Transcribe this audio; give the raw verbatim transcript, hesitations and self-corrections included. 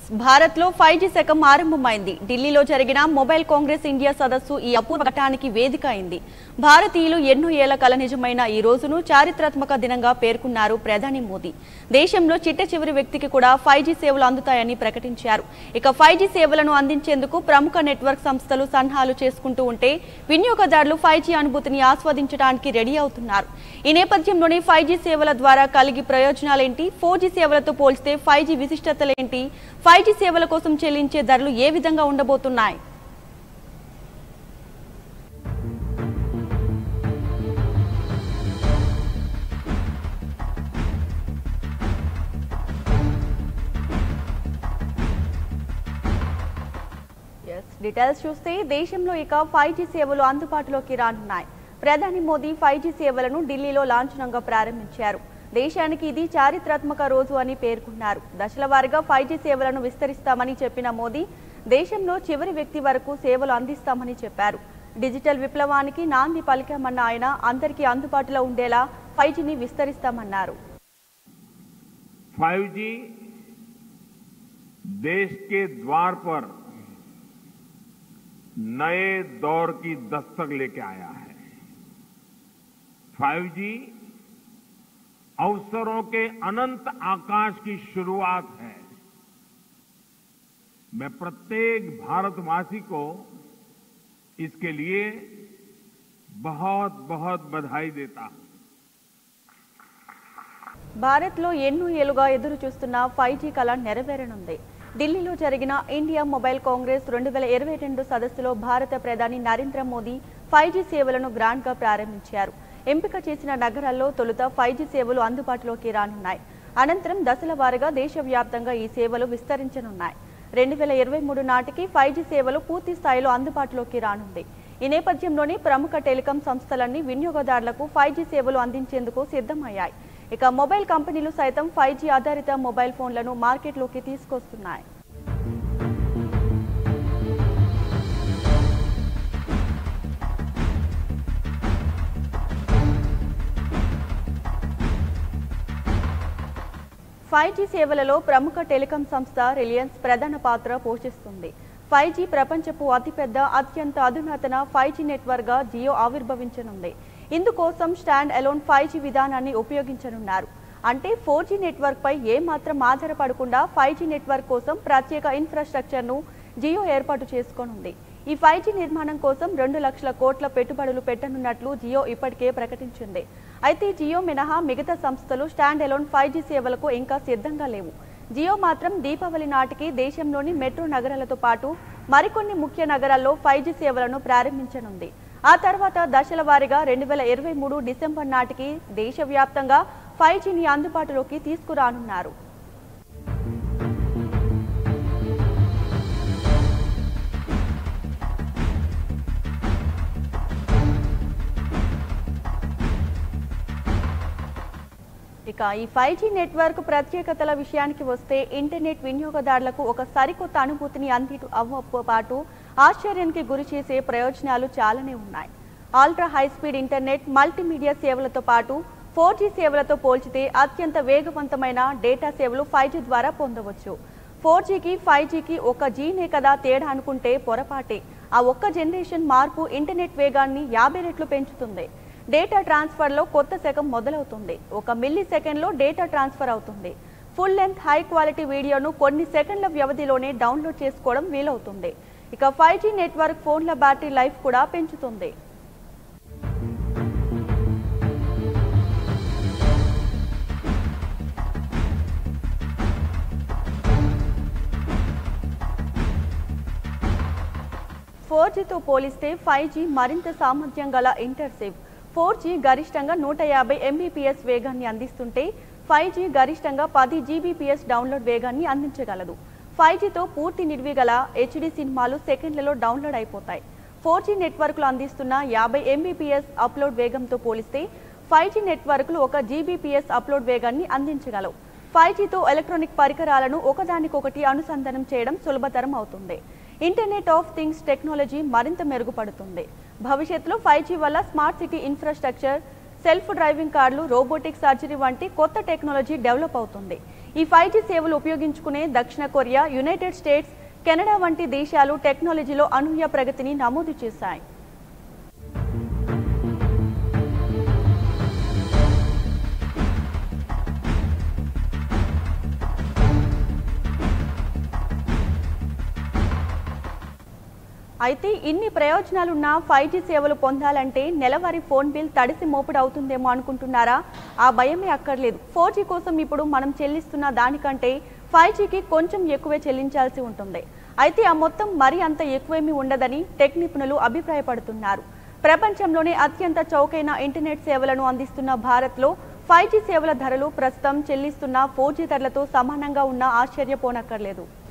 భారత్ లో five G శకం ఆరంభమైంది. ఢిల్లీలో జరిగిన మొబైల్ కాంగ్రెస్ ఇండియా సదస్సు ఈ అపూర్వ ఘట్టానికి వేదిక అయింది. భారతీయులు ఎన్నో ఏళ్ల కల నిజమైన ఈ రోజును చారిత్రాత్మక దినంగా పేర్కొన్నారు ప్రధాని మోదీ. దేశంలో చిట్ట చివరి వ్యక్తికి కూడా ఫైవ్ జీ సేవలు అందుతాయని ప్రకటించారు. ఇక ఫైవ్ జీ సేవలను అందించేందుకు ప్రముఖ నెట్వర్క్ సంస్థలు సన్నాహాలు చేసుకుంటూ ఉంటే వినియోగదారులు ఫైవ్ జీ అనుభూతిని ఆస్వాదించడానికి రెడీ అవుతున్నారు. ఈ నేపథ్యంలోనే ఫైవ్ జీ సేవల ద్వారా కలిగి ప్రయోజనాలేంటి, ఫోర్ జీ సేవలతో పోల్చితే ఫైవ్ జీ విశిష్టతలేంటి, ఫైవ్ జీ సేవల కోసం చెల్లించే ధరలు ఏ విధంగా ఉండబోతున్నాయి? డీటెయిల్స్ చూస్తే దేశంలో ఇక ఫైవ్ జీ సేవలు అందుబాటులోకి రానున్నాయి. ప్రధాని మోదీ ఫైవ్ జీ సేవలను ఢిల్లీలో లాంఛనంగా ప్రారంభించారు. దేశానికి ఇది చారిత్రాత్మక రోజు అని పేర్కొన్నారు. దశల వారీగా ఫైవ్ జీ సేవలను విస్తరిస్తామని చెప్పిన మోదీ దేశంలో చివరి వ్యక్తి వరకు సేవలు అందిస్తామని చెప్పారు. డిజిటల్ విప్లవానికి నాంది పలికామన్న ఆయన అందరికీ అందుబాటులో ఉండేలా ఫైవ్ జీని విస్తరిస్తామన్నారు. ఫైవ్ జీ देश के द्वार पर नए दौर की दस्तक लेके आया है। फाइव जी अवसरों के अनंत आकाश की शुरुआत है। मैं प्रत्येक भारतवासी को इसके लिए बहुत बहुत बधाई देता हूं। భారత్ లో ఎన్నో ఏళ్లుగా ఎదురు చూస్తున్న ఫైవ్ జీ కళ నెరవేరనుంది. ఢిల్లీలో జరిగిన ఇండియా మొబైల్ కాంగ్రెస్ రెండు వేల ఇరవై రెండు సదస్సులో భారత ప్రధాని నరేంద్ర మోదీ ఫైవ్ జీ సేవలను గ్రాండ్ గా ప్రారంభించారు. ఎంపిక చేసిన నగరాల్లో తొలుత ఫైవ్ జీ సేవలు అందుబాటులోకి రానున్నాయి. అనంతరం దశల వారీగా దేశవ్యాప్తంగా ఈ సేవలు విస్తరించనున్నాయి. రెండు వేల ఇరవై మూడు నాటికి ఫైవ్ జీ సేవలు పూర్తి స్థాయిలో అందుబాటులోకి రానుంది. ఈ నేపథ్యంలోనే ప్రముఖ టెలికాం సంస్థలన్నీ వినియోగదారులకు ఫైవ్ జీ సేవలు అందించేందుకు సిద్ధమయ్యాయి. ఇక మొబైల్ కంపెనీలు సైతం ఫైవ్ జీ ఆధారిత మొబైల్ ఫోన్లను మార్కెట్లోకి తీసుకొస్తున్నాయి. ఫైవ్ జీ సేవలలో ప్రముఖ టెలికాం సంస్థ రిలయన్స్ ప్రధాన పాత్ర పోషిస్తుంది. ఫైవ్ జీ ప్రపంచపు అతిపెద్ద అత్యంత అధునాతన ఫైవ్ జీ నెట్వర్క్ గా జియో ఆవిర్భవించనుంది. ఇందుకోసం స్టాండ్ అలోన్ ఫైవ్ జీ విధానాన్ని ఉపయోగించనున్నారు. అంటే ఫోర్ జీ నెట్వర్క్ పై ఏమాత్రం ఆధారపడకుండా ఫైవ్ జీ నెట్వర్క్ కోసం ప్రత్యేక ఇన్ఫ్రాస్ట్రక్చర్ ను జియో ఏర్పాటు చేసుకోనుంది. ఈ ఫైవ్ జీ నిర్మాణం కోసం రెండు లక్షల కోట్ల పెట్టుబడులు పెట్టనున్నట్లు జియో ఇప్పటికే ప్రకటించింది. అయితే జియో మినహా మిగతా సంస్థలు స్టాండ్ అలోన్ ఫైవ్ జీ సేవలకు ఇంకా సిద్ధంగా లేవు. జియో మాత్రం దీపావళి నాటికి దేశంలోని మెట్రో నగరాలతో పాటు మరికొన్ని ముఖ్య నగరాల్లో ఫైవ్ జీ సేవలను ప్రారంభించనుంది. ఆ తర్వాత దశల వారీగా రెండు వేల ఇరవై మూడు డిసెంబర్ నాటికి దేశవ్యాప్తంగా ఫైవ్ జీని అందుబాటులోకి తీసుకురానున్నారు. ఇక ఈ ఫైవ్ జీ నెట్వర్క్ ప్రత్యేకతల విషయానికి వస్తే ఇంటర్నెట్ వినియోగదారులకు ఒక సరికొత్త అనుభూతిని అంది అవ్వతో పాటు ఆశ్చర్యానికి గురి చేసే ప్రయోజనాలు చాలానే ఉన్నాయి. Ultra high speed internet, multimedia సేవలతో పాటు ఫోర్ జీ సేవలతో పోల్చితే అత్యంత వేగవంతమైన డేటా సేవలు ఫైవ్ జీ ద్వారా పొందవచ్చు. ఫోర్ జీకి ఫైవ్ జీకి ఒక జీనే కదా తేడా అనుకుంటే పొరపాటే. ఆ ఒక్క జనరేషన్ మార్పు ఇంటర్నెట్ వేగాన్ని యాభై రెట్లు పెంచుతుంది. డేటా ట్రాన్స్ఫర్లో కొత్త శకం మొదలవుతుంది. ఒక మిల్లీ సెకండ్లో డేటా ట్రాన్స్ఫర్ అవుతుంది. ఫుల్ లెంత్ హై క్వాలిటీ వీడియోను కొన్ని సెకండ్ల వ్యవధిలోనే డౌన్లోడ్ చేసుకోవడం వీలవుతుంది. ఇక ఫైవ్ జీ నెట్వర్క్ ఫోన్ల బ్యాటరీ లైఫ్ కూడా పెంచుతుంది. ఫోర్ జీతో పోలిస్తే ఫైవ్ జీ మరింత సామర్థ్యం గల ఇంటర్సివ్. ఫోర్ జీ గరిష్టంగా నూట యాభై ఎంబీపీఎస్ వేగాన్ని అందిస్తుంటే ఫైవ్ జీ గరిష్టంగా పది జీబీపీఎస్ డౌన్లోడ్ వేగాన్ని అందించగలదు. ఫైవ్ జీతో పూర్తి నిడివి గల హెచ్డీ సినిమాలు సెకండ్లలో డౌన్లోడ్ అయిపోతాయి. ఫోర్ జీ నెట్వర్క్లు అందిస్తున్న యాభై ఎంబీపీఎస్ అప్లోడ్ వేగంతో పోలిస్తే ఫైవ్ జీ నెట్వర్క్లు ఒక జీబీపీఎస్ అప్లోడ్ వేగాన్ని అందించగలవు. ఫైవ్ జీతో ఎలక్ట్రానిక్ పరికరాలను ఒకదానికొకటి అనుసంధానం చేయడం సులభతరం అవుతుంది. ఇంటర్నెట్ ఆఫ్ థింగ్స్ టెక్నాలజీ మరింత మెరుగుపడుతుంది. భవిష్యత్తులో ఫైవ్ జీ వల్ల smart city infrastructure, self driving కార్లు, రోబోటిక్ సర్జరీ వంటి కొత్త టెక్నాలజీ డెవలప్ అవుతుంది. ఈ ఫైవ్ జీ సేవలు ఉపయోగించుకునే దక్షిణ కొరియా, యునైటెడ్ స్టేట్స్, కెనడా వంటి దేశాలు టెక్నాలజీలో అనూహ్య ప్రగతిని నమోదు చేశాయి. అయితే ఇన్ని ప్రయోజనాలున్న ఫైవ్ జీ సేవలు పొందాలంటే నెలవారీ ఫోన్ బిల్ తడిసి మోపుడు అవుతుందేమో అనుకుంటున్నారా? ఆ భయమే అక్కర్లేదు. ఫోర్ జీ కోసం ఇప్పుడు మనం చెల్లిస్తున్న దానికంటే ఫైవ్ జీకి కొంచెం ఎక్కువే చెల్లించాల్సి ఉంటుంది. అయితే ఆ మొత్తం మరీ అంత ఎక్కువేమీ ఉండదని టెక్ నిపుణులు అభిప్రాయపడుతున్నారు. ప్రపంచంలోనే అత్యంత చౌకైన ఇంటర్నెట్ సేవలను అందిస్తున్న భారత్లో ఫైవ్ జీ సేవల ధరలు ప్రస్తుతం చెల్లిస్తున్న ఫోర్ జీ ధరలతో సమానంగా ఉన్నా ఆశ్చర్యపోనక్కర్లేదు.